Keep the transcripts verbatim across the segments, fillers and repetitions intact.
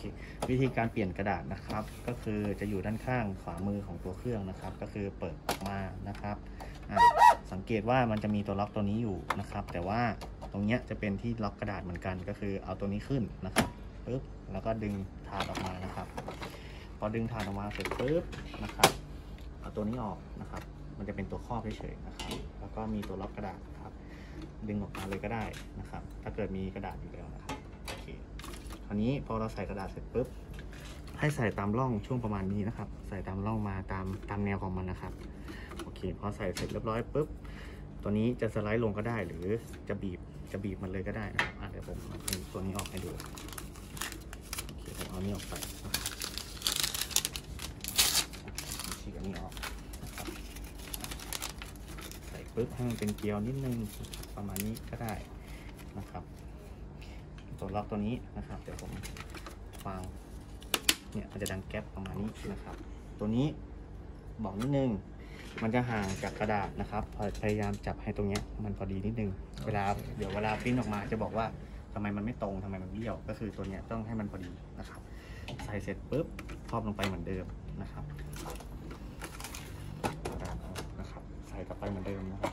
เควิธีการเปลี่ยนกระดาษนะครับก็คือจะอยู่ด้านข้างขวามือของตัวเครื่องนะครับก็คือเปิดออกมานะครับสังเกตว่ามันจะมีตัวล็อกตัวนี้อยู่นะครับแต่ว่าตรงนี้จะเป็นที่ล็อกกระดาษเหมือนกันก็คือเอาตัวนี้ขึ้นนะครับปึ๊บแล้วก็ดึงถาดออกมานะครับพอดึงถาดออกมาเสร็จปึ๊บนะครับเอาตัวนี้ออกนะครับมันจะเป็นตัวครอบเฉยๆนะครับแล้วก็มีตัวล็อกกระดาษครับดึงออกมาเลยก็ได้นะครับถ้าเกิดมีกระดาษอยู่แล้วนะครับโอเคคราวนี้พอเราใส่กระดาษเสร็จปุ๊บให้ใส่ตามร่องช่วงประมาณนี้นะครับใส่ตามร่องมาตามตามแนวของมันนะครับโอเคพอใส่เสร็จเรียบร้อยปุ๊บตัวนี้จะสไลด์ลงก็ได้หรือจะบีบจะบีบมันเลยก็ได้นะครับเดี๋ยวผมเอาตัวนี้ออกให้ดูโอเคผมเอานี้ออกไปฉีกอันนี้ออกนะครับใส่ปุ๊บให้มันเป็นเกลียวนิดนึงประมาณนี้ก็ได้นะครับตัวล็อกตัวนี้นะครับเดี๋ยวผมวางเนี่ยมันจะดังแก๊ปประมาณนี้นะครับตัวนี้บอกนิดนึงมันจะห่างจากกระดาษนะครับพยายามจับให้ตรงนี้มันพอดีนิดนึงเวลาเดี๋ยวเวลาปริ้นออกมาจะบอกว่าทำไมมันไม่ตรงทำไมมันเบี้ยวก็คือตัวนี้ต้องให้มันพอดีนะครับใส่เสร็จปุ๊บครอบลงไปเหมือนเดิมนะครับนะครับใส่กลับไปเหมือนเดิมนะครับ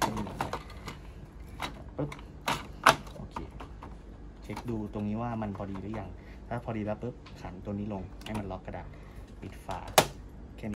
ปุ๊บโอเคเช็คดูตรงนี้ว่ามันพอดีหรือยังถ้าพอดีแล้วปุ๊บขันตัวนี้ลงให้มันล็อกกระดาษปิดฝา